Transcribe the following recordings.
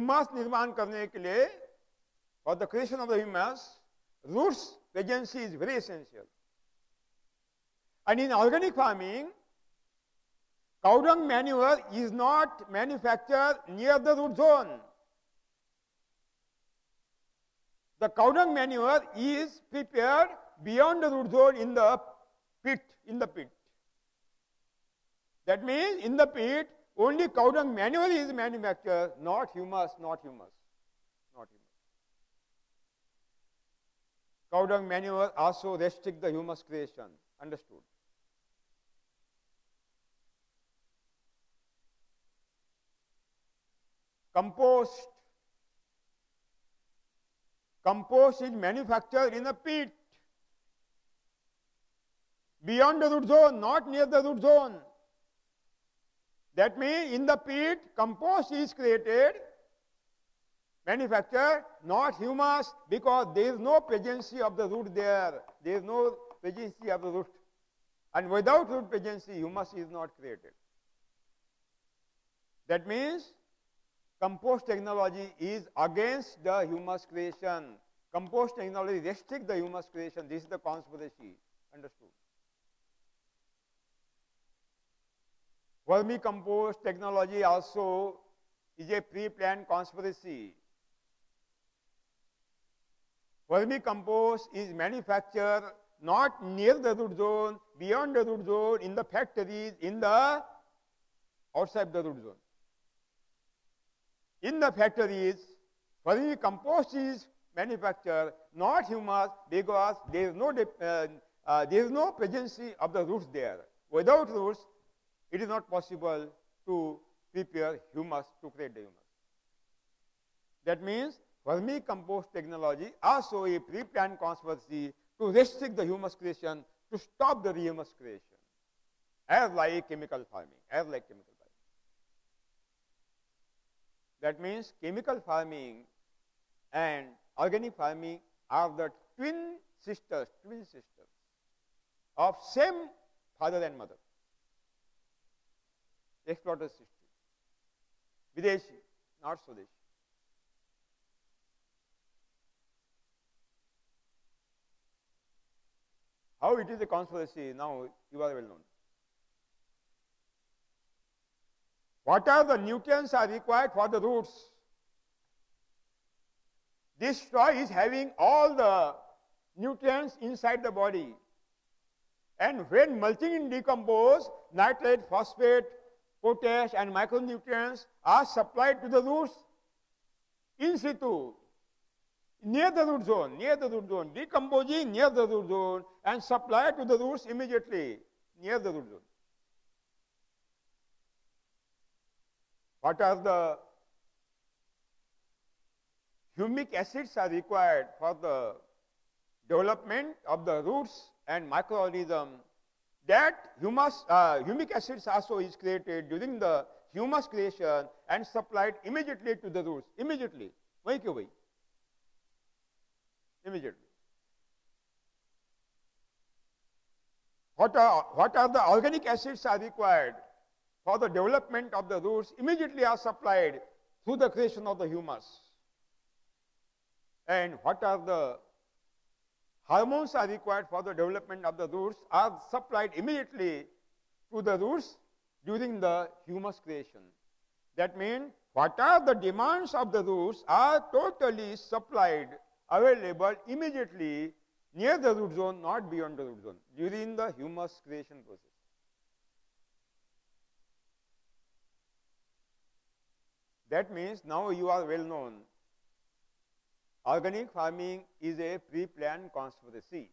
humus निर्माण करने के लिए, for the creation of the humus, roots presence is very essential. And in organic farming, cow dung manure is not manufactured near the root zone. The cow dung manure is prepared beyond the root zone in the pit. That means in the pit, only cow dung manure is manufactured, not humus. Cow dung manure also restricts the humus creation. Understood? Compost. Compost is manufactured in a pit beyond the root zone, not near the root zone. That means in the pit, compost is created, manufactured, not humus, because there is no presence of the root there. There is no presence of the root. And without root presence, humus is not created. That means compost technology is against the humus creation. Compost technology restricts the humus creation. This is the conspiracy. Understood? Vermicompost technology also is a pre-planned conspiracy. Vermicompost is manufactured not near the root zone, beyond the root zone, in the factories, outside the root zone. In the factories, vermicompost is manufactured, not humus, because there is no presence of the roots there. Without roots, it is not possible to prepare humus, to create the humus. That means vermicompost technology also a pre-planned conspiracy to restrict the humus creation, to stop the humus creation, as like chemical farming. That means chemical farming and organic farming are the twin sisters of same father and mother. Exploiter system. Videshi, not Swadeshi. How it is a conspiracy, now you are well known. What are the nutrients are required for the roots? This soil is having all the nutrients inside the body. And when mulching in decompose, nitrate, phosphate, potash and micronutrients are supplied to the roots in situ, near the root zone, decomposing near the root zone and supplied to the roots immediately near the root zone. What are the humic acids are required for the development of the roots and microorganisms? That humic acids also is created during the humus creation and supplied immediately to the roots. Immediately. Immediately. What are the organic acids are required for the development of the roots? Immediately are supplied through the creation of the humus. And what are the hormones are required for the development of the roots are supplied immediately to the roots during the humus creation. That means what are the demands of the roots are totally supplied, available immediately near the root zone, not beyond the root zone, during the humus creation process. That means now you are well known. Organic farming is a pre-planned conspiracy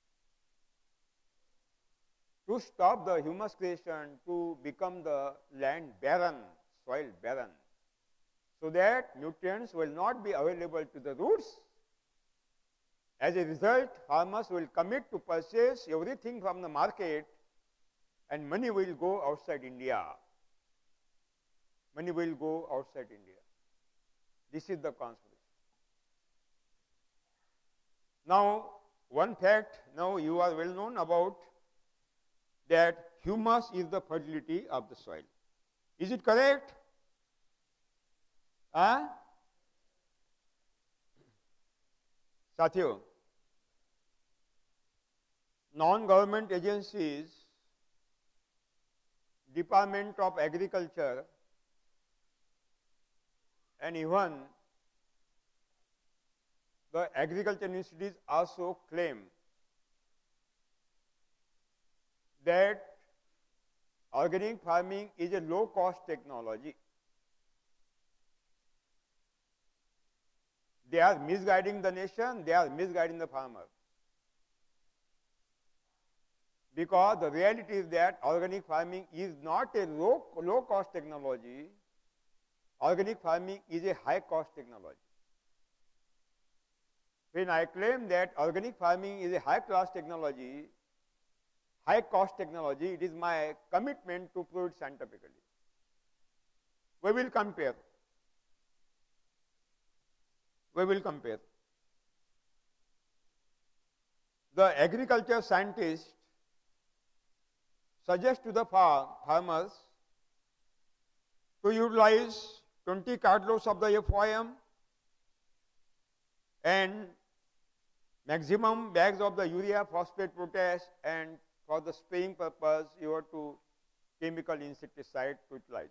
to stop the humus creation, to become the land barren, soil barren, so that nutrients will not be available to the roots. As a result, farmers will commit to purchase everything from the market and money will go outside India. Money will go outside India. This is the conspiracy. Now, one fact, now you are well known about that humus is the fertility of the soil. Is it correct? साथियों, non-government agencies, Department of Agriculture, and even the agriculture universities also claim that organic farming is a low-cost technology. They are misguiding the nation, they are misguiding the farmer. Because the reality is that organic farming is not a low-cost technology. Organic farming is a high-cost technology. When I claim that organic farming is a high-class technology, high-cost technology, it is my commitment to prove it scientifically. We will compare. We will compare. The agriculture scientists suggest to the farmers to utilize 20 cartloads of the FOM and maximum bags of the urea, phosphate, potash, and for the spraying purpose you have to chemical insecticide to utilize.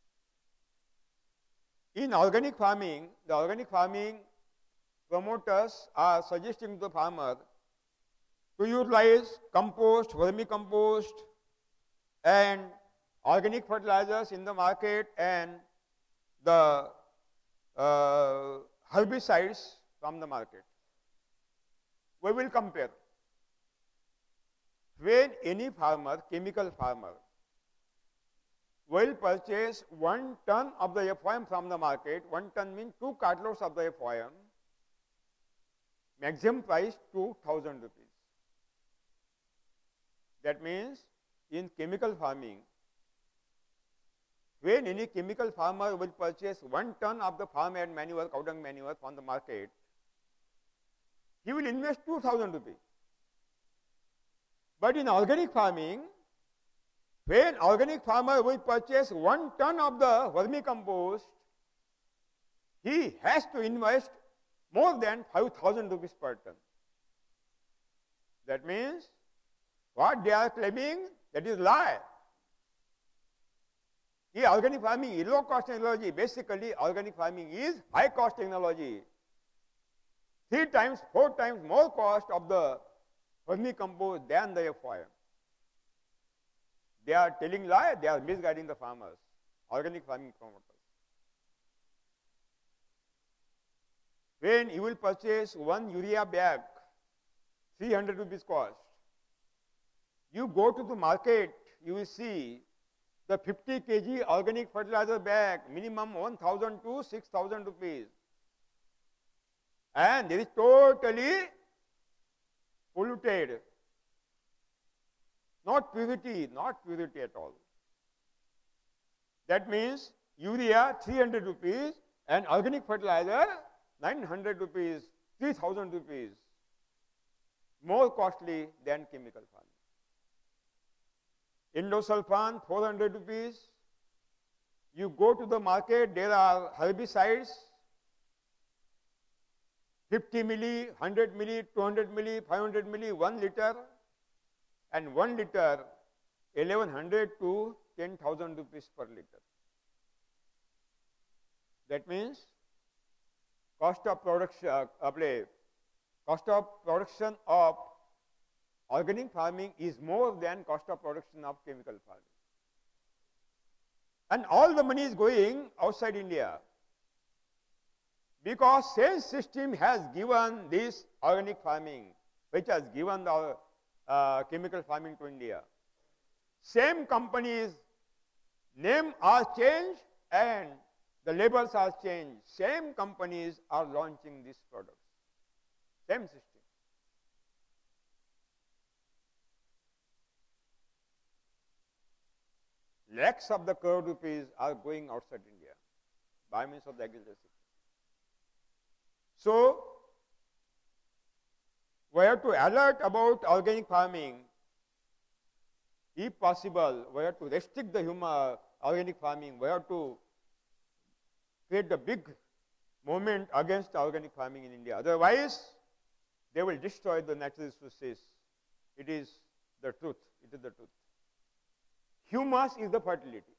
In organic farming, the organic farming promoters are suggesting to the farmer to utilize compost, vermicompost, and organic fertilizers in the market and the herbicides from the market. We will compare. When any farmer, chemical farmer, will purchase 1 ton of the FOM from the market, 1 ton means 2 cartloads of the FOM, maximum price 2,000 rupees. That means in chemical farming, when any chemical farmer will purchase 1 ton of the farm and manure, cow dung manure from the market, he will invest 2,000 rupees. But in organic farming, when organic farmer will purchase 1 ton of the vermicompost, he has to invest more than 5,000 rupees per ton. That means what they are claiming, that is lie. Organic farming is low cost technology. Basically, organic farming is high cost technology. 3 times, 4 times more cost of the vermicompost than the FOM. They are telling lie, they are misguiding the farmers, organic farming promoters. When you will purchase 1 urea bag, 300 rupees cost, you go to the market, you will see the 50 kg organic fertilizer bag, minimum 1,000 to 6,000 rupees. And it is totally polluted. Not purity at all. That means urea 300 rupees and organic fertilizer 900 rupees, 3,000 rupees. More costly than chemical farming. Endosulfan 400 rupees. You go to the market, there are herbicides 50 milli, 100 milli, 200 milli, 500 milli, 1 liter, and 1 liter 1100 to 10,000 rupees per liter. That means cost of production of organic farming is more than cost of production of chemical farming. And all the money is going outside India. Because same system has given this organic farming, which has given the chemical farming to India. Same companies, name are changed and the labels are changed. Same companies are launching these products. Same system. Lakhs of the crore rupees are going outside India by means of the agriculture system. So, we have to alert about organic farming. If possible, we have to restrict the organic farming. We have to create a big movement against organic farming in India. Otherwise, they will destroy the natural resources. It is the truth. It is the truth. Humus is the fertility.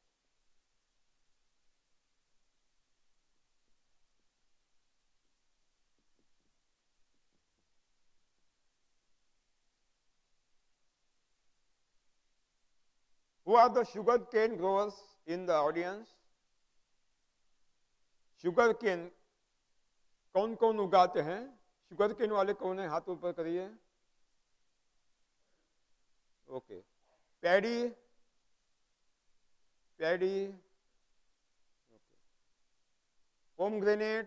Who are the sugar cane growers in the audience? Sugar cane कौन कौन उगाते हैं? Sugar cane वाले कौन है? हाथ ऊपर करिए. Okay. Paddy, paddy, pomegranate,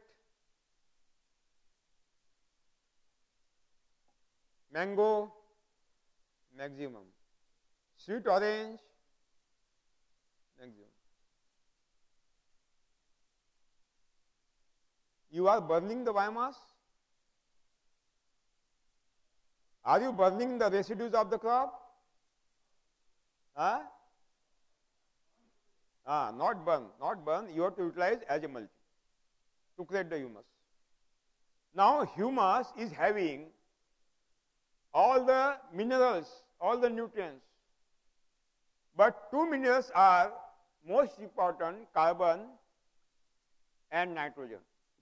mango, maximum. Sweet orange, maximum. You are burning the biomass? Are you burning the residues of the crop? Huh? Not burn, not burn. You have to utilize as a mulch to create the humus. Now, humus is having all the minerals, all the nutrients. But two minerals are most important, carbon and nitrogen.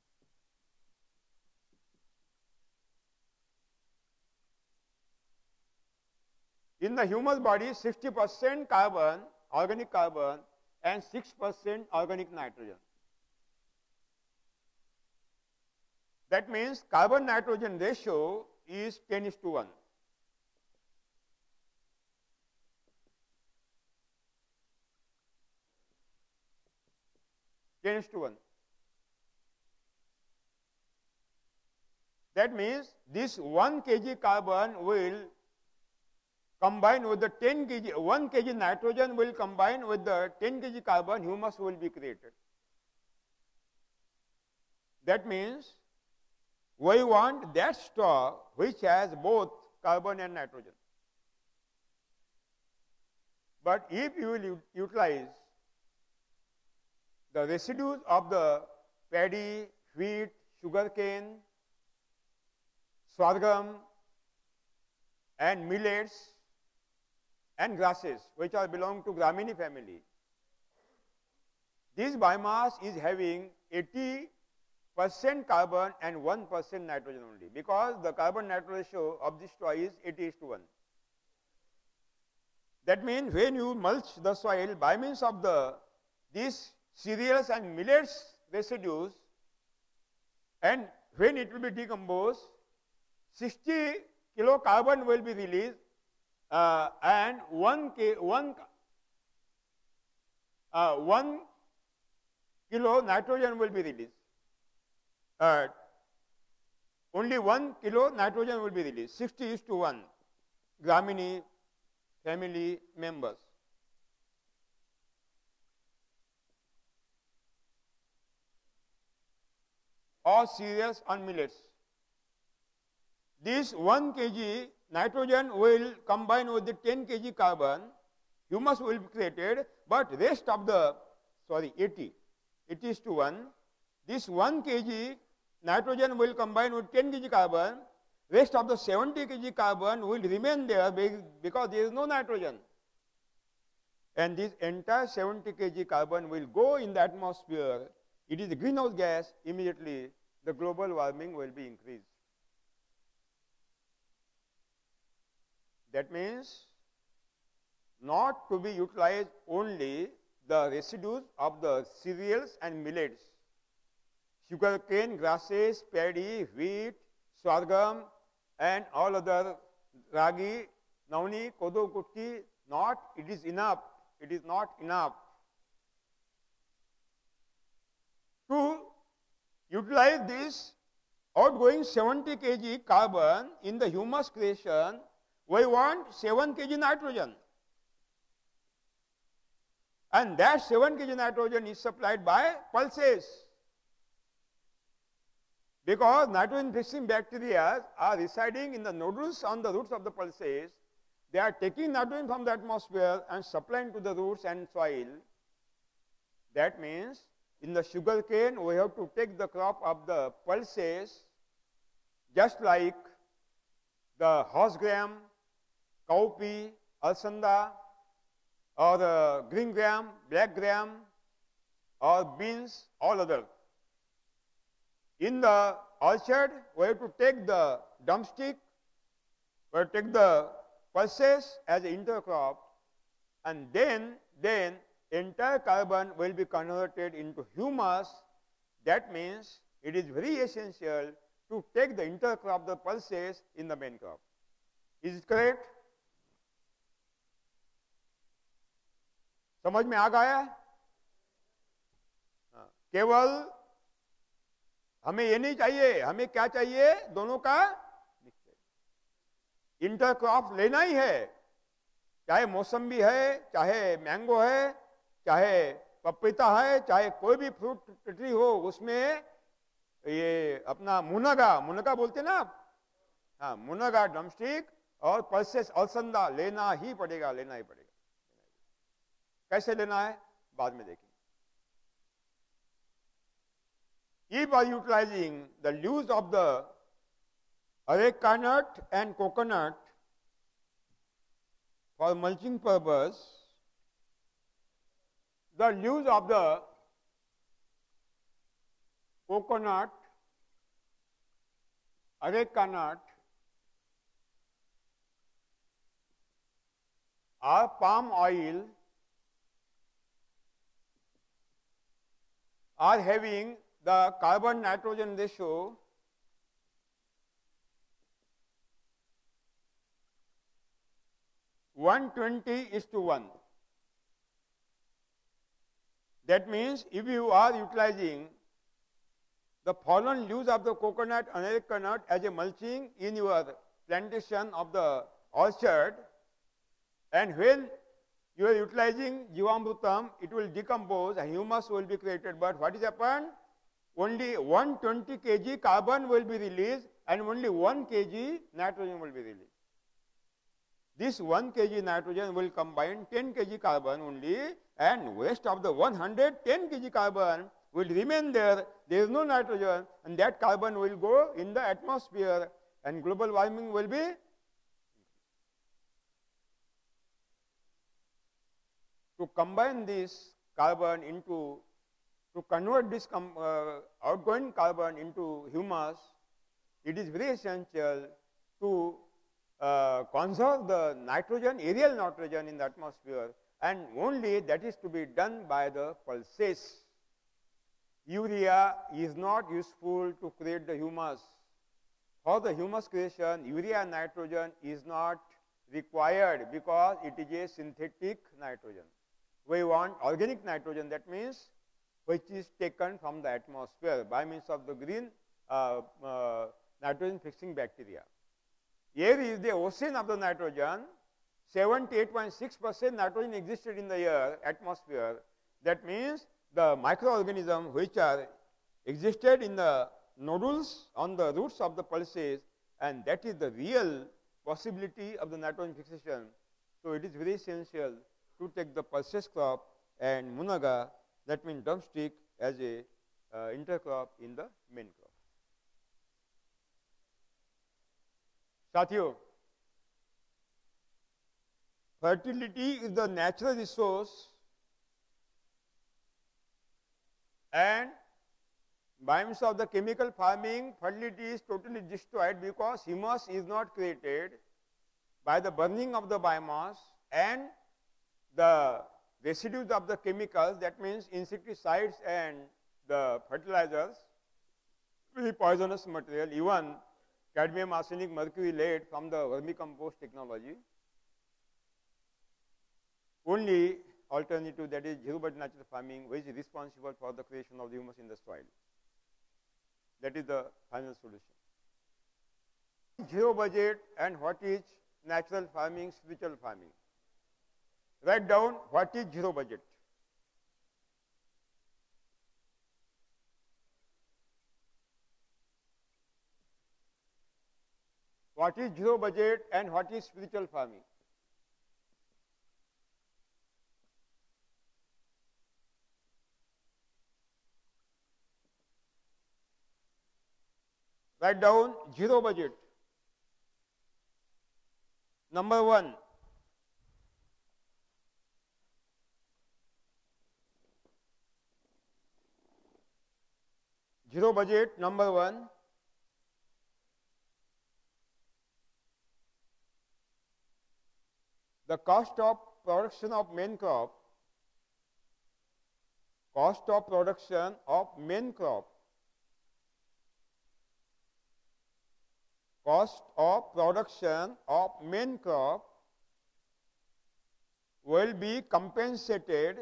In the humus body, 60% carbon, organic carbon, and 6% organic nitrogen. That means carbon-nitrogen ratio is 10:1. That means this 1 kg carbon will combine with the 10 kg, 1 kg nitrogen will combine with the 10 kg carbon, humus will be created. That means we want that straw which has both carbon and nitrogen. But if you will utilize the residues of the paddy, wheat, sugarcane, sorghum, and millets, and grasses, which are belong to Gramini family, this biomass is having 80% carbon and 1% nitrogen only, because the carbon-nitrogen ratio of this soil is 80:1. That means when you mulch the soil by means of these cereals and millets residues, and when it will be decomposed, 60 kilo carbon will be released, and 1 kilo nitrogen will be released. Only 1 kilo nitrogen will be released, 60:1, Gramini family members. Or cereals and millets. This 1 kg nitrogen will combine with the 10 kg carbon, humus will be created, but rest of the, 80:1, this 1 kg nitrogen will combine with 10 kg carbon, rest of the 70 kg carbon will remain there because there is no nitrogen. And this entire 70 kg carbon will go in the atmosphere. It is a greenhouse gas, immediately the global warming will be increased. That means not to be utilized only the residues of the cereals and millets, sugarcane, grasses, paddy, wheat, sorghum, and all other ragi, nauni, kodo, kutti. Not, it is enough. It is not enough to utilize this outgoing 70 kg carbon in the humus creation. We want 7 kg nitrogen, and that 7 kg nitrogen is supplied by pulses, because nitrogen fixing bacteria are residing in the nodules on the roots of the pulses. They are taking nitrogen from the atmosphere and supplying to the roots and soil. That means in the sugarcane we have to take the crop of the pulses, just like the horse gram, cowpea, alsanda, or green gram, black gram, or beans, all other. In the orchard, we have to take the drumstick, we have to take the pulses as an intercrop, and then entire carbon will be converted into humus. That means it is very essential to take the intercrop, the pulses, in the main crop. Is it correct? समझ में आ गया? केवल हमें ये नहीं चाहिए, हमें क्या चाहिए? दोनों का इंटरक्रॉप लेना ही है, चाहे मौसम्बी है, चाहे मैंगो है, चाहे पपीता है, चाहे कोई भी फ्रूट ट्री हो, उसमें ये अपना मुनगा बोलते ना आप, हाँ, मुनगा, ड्रमस्टिक और पल्सेस, अलसंदा लेना ही पड़ेगा, लेना ही पड़ेगा। कैसे लेना है बाद में देखेंगे। If by utilizing the leaves of the areca nut and coconut for mulching purpose, the leaves of the coconut, areca nut, or palm oil are having the carbon nitrogen ratio (120:1). That means if you are utilizing the fallen leaves of the coconut and areca nut as a mulching in your plantation of the orchard, and when you are utilizing Jivamrutam, it will decompose and humus will be created. But what is happened? Only 120 kg carbon will be released and only 1 kg nitrogen will be released. This 1 kg nitrogen will combine 10 kg carbon only, and rest of the 110 kg carbon will remain there. There is no nitrogen, and that carbon will go in the atmosphere, and global warming will be. To combine this carbon into, to convert this outgoing carbon into humus, it is very essential to conserve the nitrogen, aerial nitrogen in the atmosphere, and only that is to be done by the pulses. Urea is not useful to create the humus. For the humus creation, urea and nitrogen is not required because it is a synthetic nitrogen. We want organic nitrogen, that means which is taken from the atmosphere by means of the green nitrogen fixing bacteria. Here is the ocean of the nitrogen. 78.6% nitrogen existed in the air, atmosphere. That means the microorganisms which are existed in the nodules on the roots of the pulses, and that is the real possibility of the nitrogen fixation. So it is very essential to take the pulses crop and munaga, that means drumstick, as a intercrop in the main crop. साथियों, fertility is the natural resource, and by means of the chemical farming, fertility is totally destroyed because humus is not created by the burning of the biomass and the residues of the chemicals, that means insecticides and the fertilizers, very poisonous material, even cadmium, arsenic, mercury lead from the vermicompost technology. Only alternative, that is zero budget natural farming, which is responsible for the creation of the humus in the soil. That is the final solution. Zero budget and what is natural farming, spiritual farming. Write down what is zero budget. What is zero budget and what is spiritual farming? Write down zero budget. Number one, zero budget. Number one, the cost of production of main crop, cost of production of main crop, cost of production of main crop will be compensated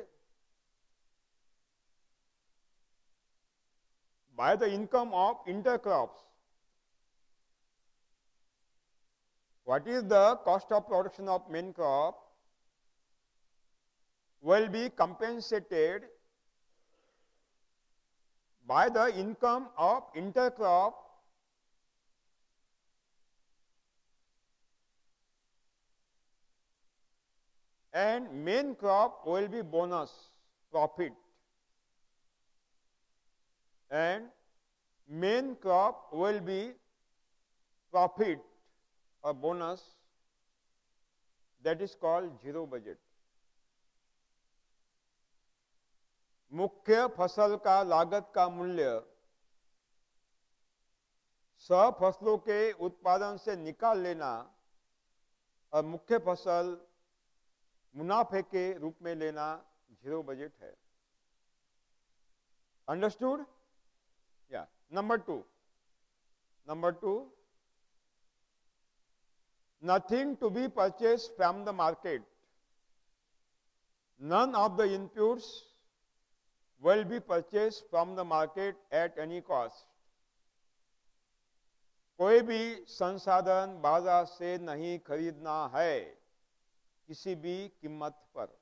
by the income of intercrops. What is the cost of production of main crop? Will be compensated by the income of intercrop and main crop will be bonus, profit, and main crop will be profit or bonus, that is called zero budget. मुख्य फसल का लागत का मूल्य सब फसलों के उत्पादन से निकाल लेना और मुख्य फसल मुनाफे के रूप में लेना जीरो बजट है. Understood? Yeah. Number two, nothing to be purchased from the market. None of the inputs will be purchased from the market at any cost. कोई भी संसाधन बाजार से नहीं खरीदना है किसी भी कीमत पर.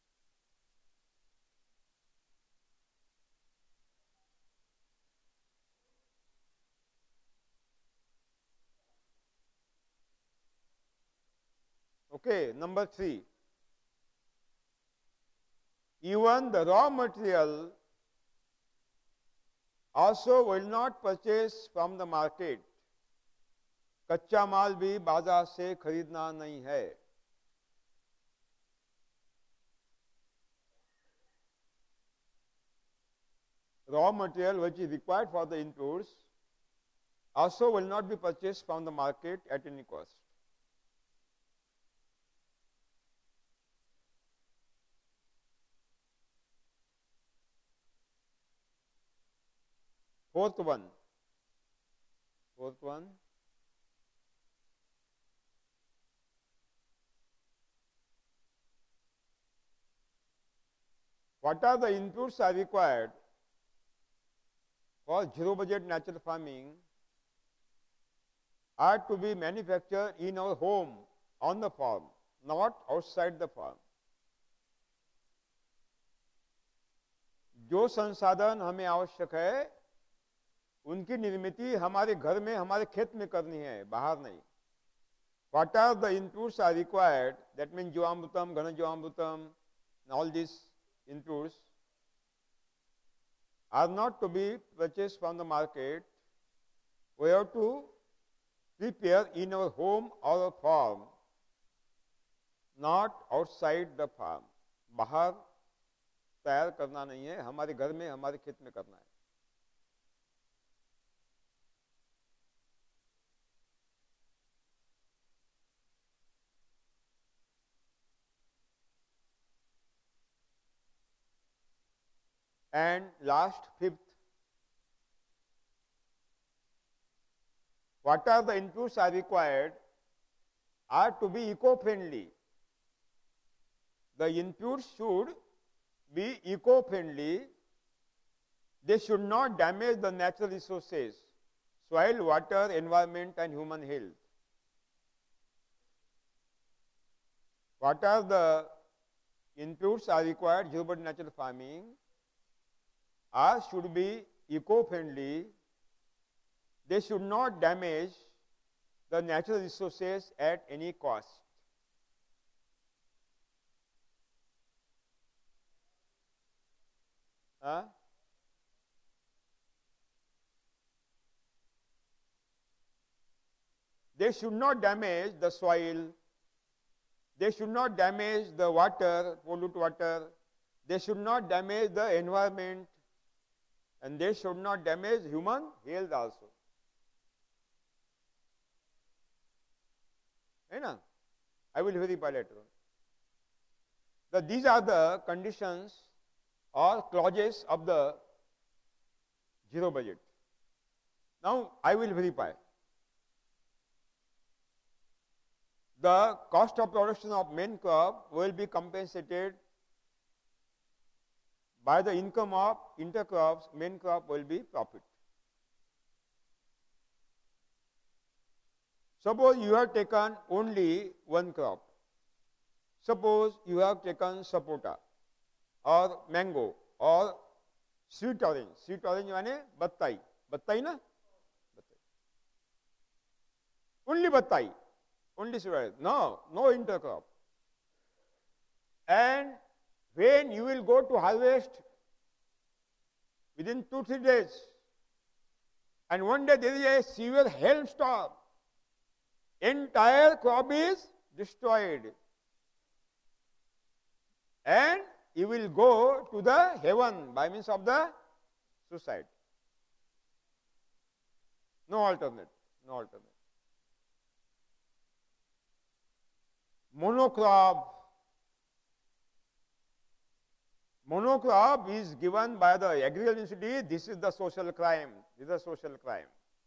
Okay, number 3. Even the raw material also will not purchase from the market. कच्चा माल भी बाजार से खरीदना नहीं है. Raw material which is required for the inputs also will not be purchased from the market at any cost. Fourth one. What are the inputs are required for zero budget natural farming are to be manufactured in our home on the farm, not outside the farm. जो संसाधन हमें आवश्यक है उनकी निर्मिति हमारे घर में हमारे खेत में करनी है, बाहर नहीं. What are the inputs are required? That means जीवामृतम, घन जीवामृतम, all these inputs are not to be purchased from the market. We have to prepare in our home or our farm, not outside the farm. बाहर तैयार करना नहीं है, हमारे घर में हमारे खेत में करना है. And last, fifth, what are the inputs are required are to be eco-friendly. The inputs should be eco-friendly. They should not damage the natural resources, soil, water, environment and human health. What are the inputs are required zero budget natural farming? Are should be eco-friendly. They should not damage the natural resources at any cost. They should not damage the soil, They should not damage the water, pollute water. They should not damage the environment. And they should not damage human health also. I will verify later on. These are the conditions or clauses of the zero budget. Now I will verify. The cost of production of main crop will be compensated by the income of intercrops. Main crop will be profit. Suppose you have taken only one crop. Suppose you have taken sapota or mango or sweet orange. Sweet orange means battai. Battai na? Battai. Only battai. Only sweet orange. No intercrop. And when you will go to harvest within 2-3 days, and one day there is a severe hailstorm, entire crop is destroyed, and you will go to the heaven by means of the suicide. No alternate. No alternate. Monocrop is given by the agricultural university. This is the social crime. This is a social crime.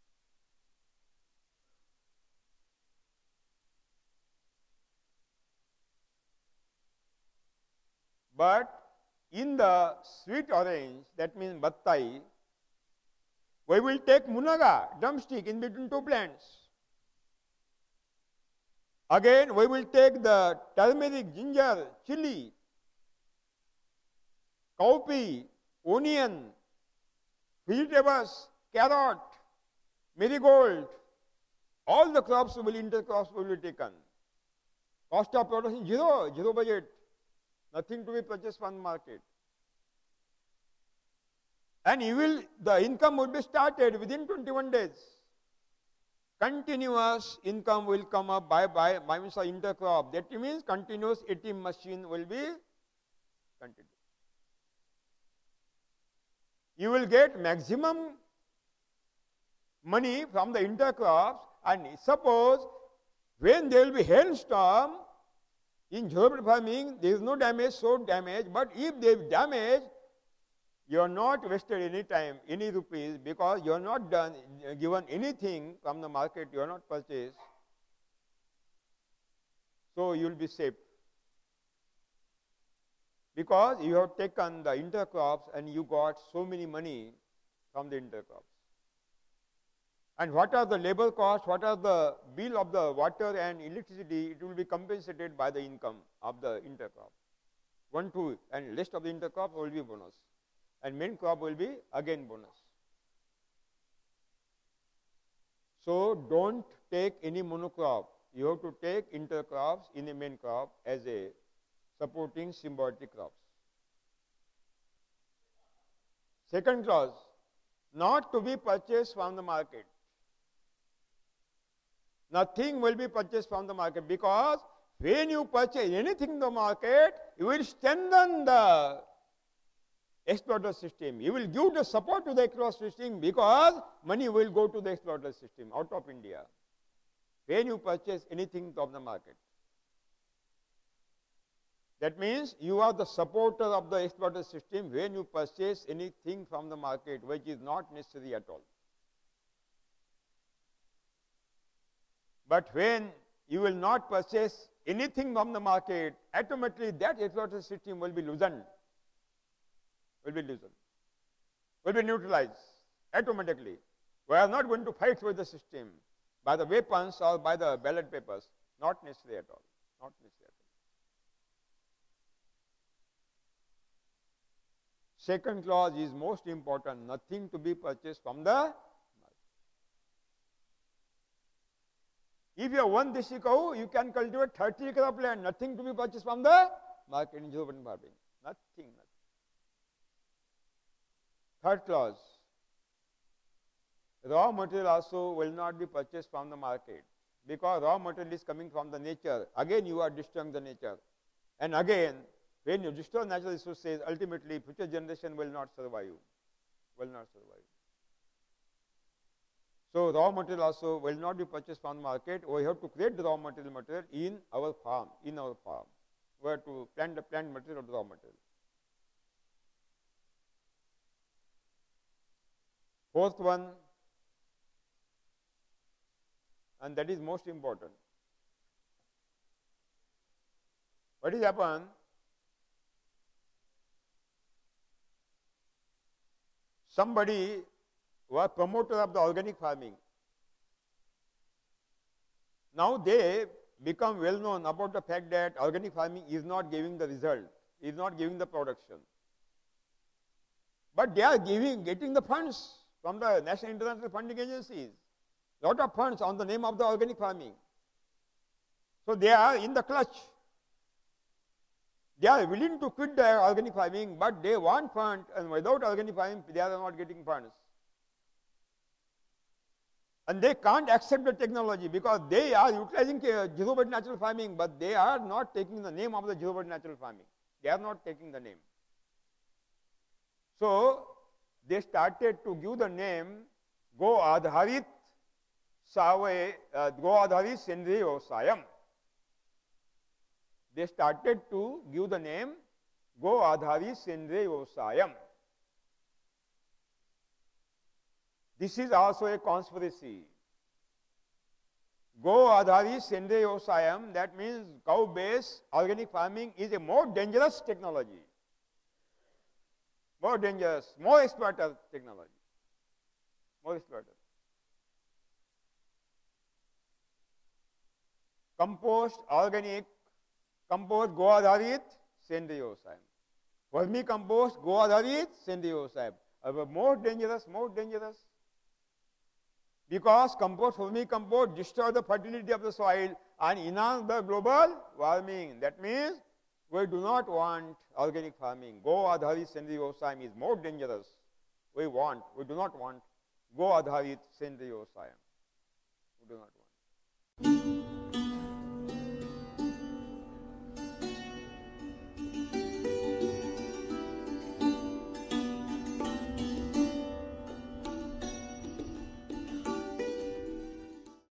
But in the sweet orange, that means battai, we will take munaga, drumstick in between two plants. Again, we will take the turmeric, ginger, chili, cowpea, onion, vegetables, carrot, marigold. All the crops intercrops will be taken. Cost of production zero budget. Nothing to be purchased from the market. And the income will be started within 21 days. Continuous income will come up by means of intercrop. That means continuous ATM machine will be continued. You will get maximum money from the intercrops, and suppose when there will be hailstorm, in zero budget farming, there is no damage, soil damage, but if there is damage, you are not wasted any time, any rupees, because you are not given anything from the market, you are not purchased. So you will be safe. Because you have taken the intercrops and you got so many money from the intercrops. And what are the labor costs, what are the bill of the water and electricity, it will be compensated by the income of the intercrop. 1, 2, and rest of the intercrop will be bonus. And main crop will be again bonus. So don't take any monocrop. You have to take intercrops in the main crop as a supporting symbiotic crops. Second clause, not to be purchased from the market. Nothing will be purchased from the market, because when you purchase anything in the market, you will strengthen the exploiter system. You will give the support to the exploiter system, because money will go to the exploiter system out of India when you purchase anything from the market. That means you are the supporter of the exploiter system when you purchase anything from the market which is not necessary at all. But when you will not purchase anything from the market, automatically that exploiter system will be loosened. Will be neutralized automatically. We are not going to fight with the system by the weapons or by the ballot papers. Not necessary at all. Not necessary at all. Second clause is most important. Nothing to be purchased from the market. If you have one desi cow, you can cultivate 30 acres of land. Nothing to be purchased from the market in zero budget farming. Nothing. Third clause, raw material also will not be purchased from the market. because raw material is coming from the nature. Again, you are destroying the nature. And again, when you destroy natural resources, ultimately future generation will not survive. Will not survive. So raw material also will not be purchased from the market. We have to create the raw material in our farm. We have to plant the plant material of the raw material. Fourth one, and that is most important. What is happened? Somebody was promoter of the organic farming. Now they become well known about the fact that organic farming is not giving the result, is not giving the production. But they are getting the funds from the national international funding agencies. Lot of funds on the name of the organic farming. So they are in the clutch. They are willing to quit the organic farming, but they want funds, and without organic farming, they are not getting funds. And they can't accept the technology because they are utilizing zero-based natural farming, but they are not taking the name of the zero-based natural farming. They are not taking the name. So they started to give the name Go Adharit Sendriya Vyavasayam. They started to give the name Go Adharit Sendriya Vyavasayam. This is also a conspiracy. Go Adharit Sendriya Vyavasayam, that means cow-based organic farming is a more dangerous technology. More dangerous, more exploitative technology. More exploitative. Compost, organic, compost, Go Adharit, Sendriya Vyavasayam. Vermicompost, Go Adharit, Sendriya Vyavasayam. More dangerous, more dangerous. Because compost, vermicompost destroy the fertility of the soil and enhance the global warming. That means we do not want organic farming. Go Adharit Sendriya Vyavasayam is more dangerous. We do not want Go Adharit Sendriya Vyavasayam. We do not want.